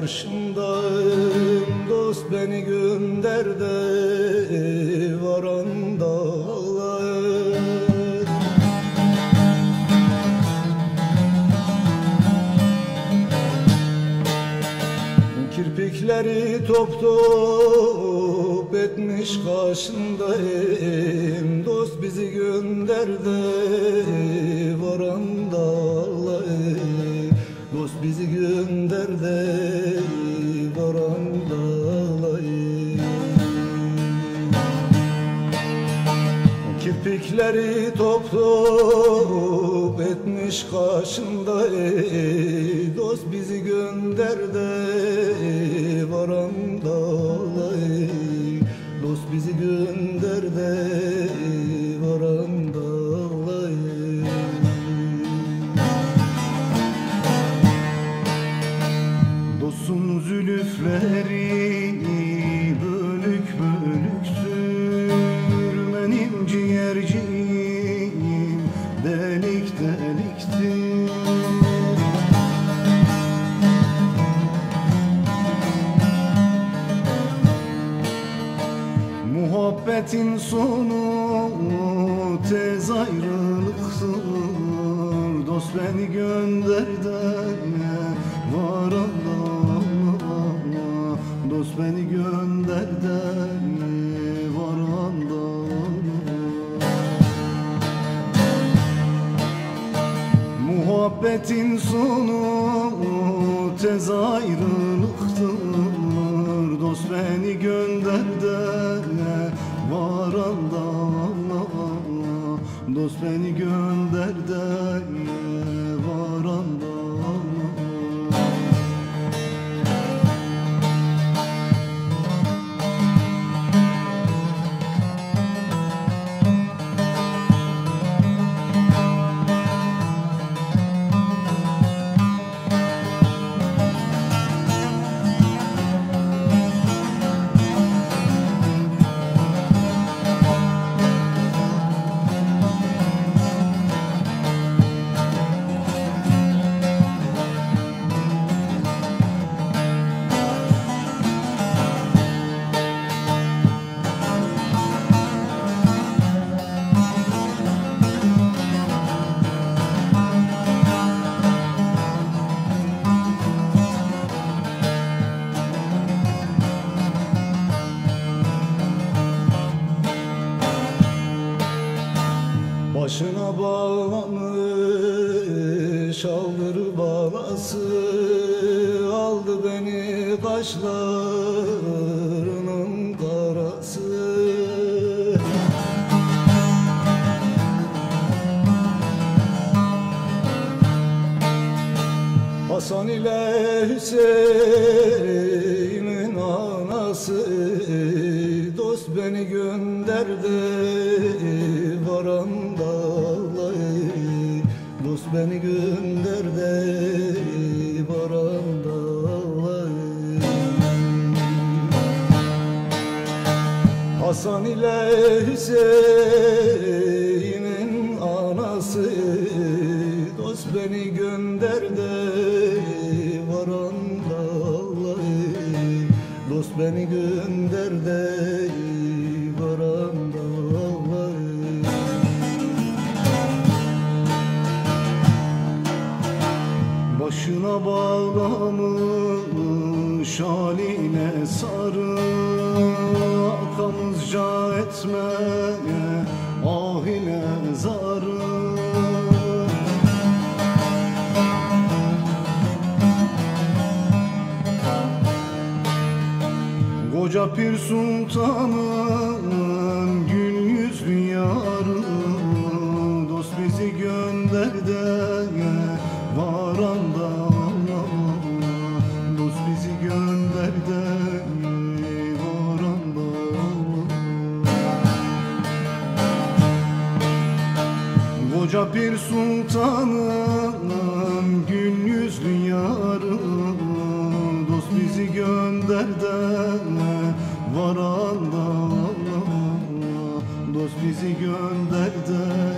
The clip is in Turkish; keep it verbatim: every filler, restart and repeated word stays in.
karşındayım, dost beni gönder de varan dağlar. Kirpikleri top top etmiş kaşındayım, dost bizi gönder de varan dağlar. Dost bizi gönder de varan dağlar. Kirpikleri top top etmiş kaşında, ey dost bizi gönder de varan dağlar. Dost bizi gönder de varan dağlar. Dostun zülüfleri bölük bölüktür, benim ciğerciğim delik deliktir. Muhabbetin sonu tez ayrılıktır, dost beni gönder de varan dağlar. Dost beni gönder de varan dağlar. Muhabbetin sonu tez ayrılıktır, dost beni gönder de varan dağlar. Dost beni gönder de varan dağlar. Başına bağlamış aldır balası, aldı beni kaşlarının karası. Hasan ile Hüseyin'in anası, dost beni gönder de varan dağlar. Dost beni gönder de varan dağlar. Hasan ile Hüseyin'in anası, dost beni gönder de varan dağlar. Dost beni gönder de varan dağlar. Başına bağlamış haline sarı, arkamızca etmeye ah ile zarı. Koca Pir Sultan'ın gül yüzlü yarı, dost bizi gönder de varan dağlar. Dost bizi gönder de varan dağlar. Koca Pir Sultan'ın gül yüzlü yarı, dost bizi gönder de varan dağlar. Dost bizi gönder de